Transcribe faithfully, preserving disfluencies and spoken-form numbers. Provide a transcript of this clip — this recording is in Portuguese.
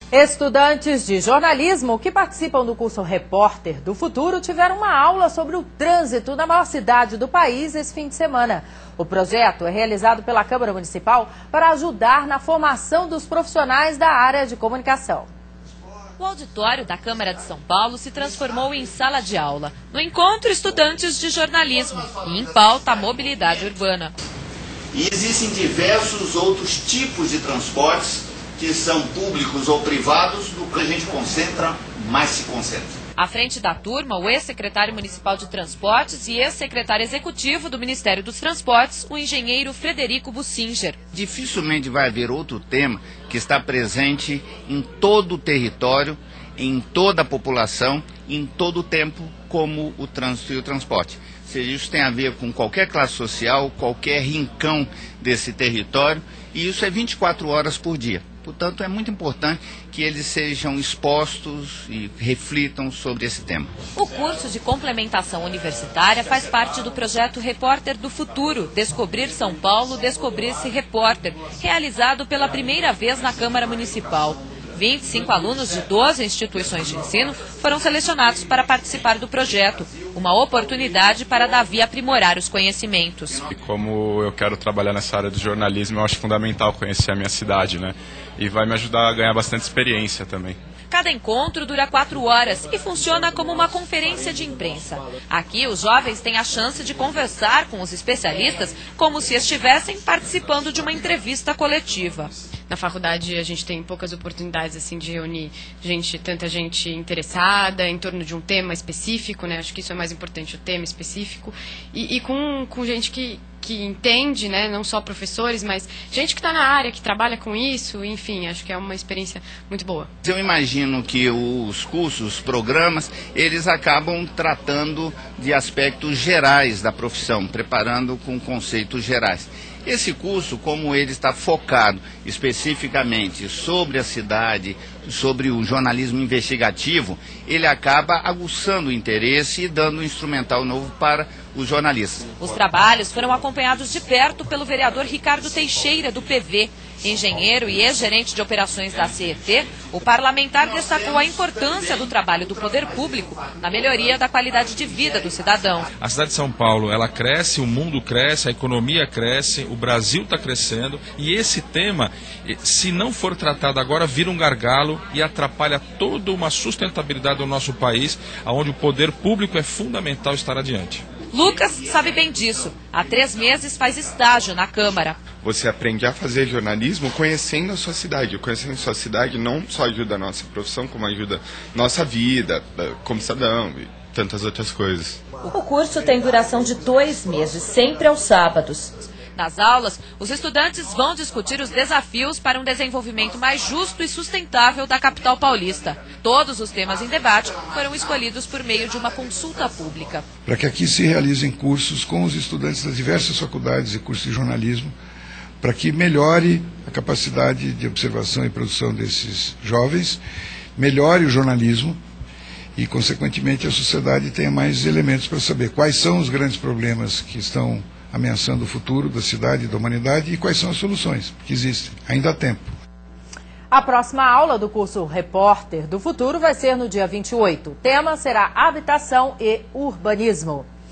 Estudantes de jornalismo que participam do curso Repórter do Futuro tiveram uma aula sobre o trânsito na maior cidade do país esse fim de semana. O projeto é realizado pela Câmara Municipal para ajudar na formação dos profissionais da área de comunicação. O auditório da Câmara de São Paulo se transformou em sala de aula. No encontro, estudantes de jornalismo e em pauta a mobilidade urbana. E existem diversos outros tipos de transportes que são públicos ou privados, no que a gente concentra, mais se concentra. À frente da turma, o ex-secretário municipal de Transportes e ex-secretário executivo do Ministério dos Transportes, o engenheiro Frederico Bussinger. Dificilmente vai haver outro tema que está presente em todo o território, em toda a população, em todo o tempo, como o trânsito e o transporte. Ou seja, isso tem a ver com qualquer classe social, qualquer rincão desse território, e isso é vinte e quatro horas por dia. Portanto, é muito importante que eles sejam expostos e reflitam sobre esse tema. O curso de complementação universitária faz parte do projeto Repórter do Futuro, Descobrir São Paulo, Descobrir-se Repórter, realizado pela primeira vez na Câmara Municipal. vinte e cinco alunos de doze instituições de ensino foram selecionados para participar do projeto, uma oportunidade para Davi aprimorar os conhecimentos. E como eu quero trabalhar nessa área do jornalismo, eu acho fundamental conhecer a minha cidade, né? E vai me ajudar a ganhar bastante experiência também. Cada encontro dura quatro horas e funciona como uma conferência de imprensa. Aqui, os jovens têm a chance de conversar com os especialistas como se estivessem participando de uma entrevista coletiva. Na faculdade, a gente tem poucas oportunidades assim, de reunir gente, tanta gente interessada em torno de um tema específico, né? Acho que isso é mais importante, o tema específico. E, e com, com gente que... que entende, né, não só professores, mas gente que está na área, que trabalha com isso, enfim, acho que é uma experiência muito boa. Eu imagino que os cursos, os programas, eles acabam tratando de aspectos gerais da profissão, preparando com conceitos gerais. Esse curso, como ele está focado especificamente sobre a cidade, sobre o jornalismo investigativo, ele acaba aguçando o interesse e dando um instrumental novo para os jornalistas. Os trabalhos foram acompanhados de perto pelo vereador Ricardo Teixeira, do P V. Engenheiro e ex-gerente de operações da C E T, o parlamentar destacou a importância do trabalho do poder público na melhoria da qualidade de vida do cidadão. A cidade de São Paulo, ela cresce, o mundo cresce, a economia cresce, o Brasil está crescendo e esse tema, se não for tratado agora, vira um gargalo e atrapalha toda uma sustentabilidade do nosso país, onde o poder público é fundamental estar adiante. Lucas sabe bem disso. Há três meses faz estágio na Câmara. Você aprende a fazer jornalismo conhecendo a sua cidade. Conhecendo a sua cidade não só ajuda a nossa profissão, como ajuda a nossa vida como cidadão e tantas outras coisas. O curso tem duração de dois meses, sempre aos sábados. Nas aulas, os estudantes vão discutir os desafios para um desenvolvimento mais justo e sustentável da capital paulista. Todos os temas em debate foram escolhidos por meio de uma consulta pública. Para que aqui se realizem cursos com os estudantes das diversas faculdades e cursos de jornalismo, para que melhore a capacidade de observação e produção desses jovens, melhore o jornalismo e, consequentemente, a sociedade tenha mais elementos para saber quais são os grandes problemas que estão ameaçando o futuro da cidade e da humanidade e quais são as soluções que existem. Ainda há tempo. A próxima aula do curso Repórter do Futuro vai ser no dia vinte e oito. O tema será habitação e urbanismo.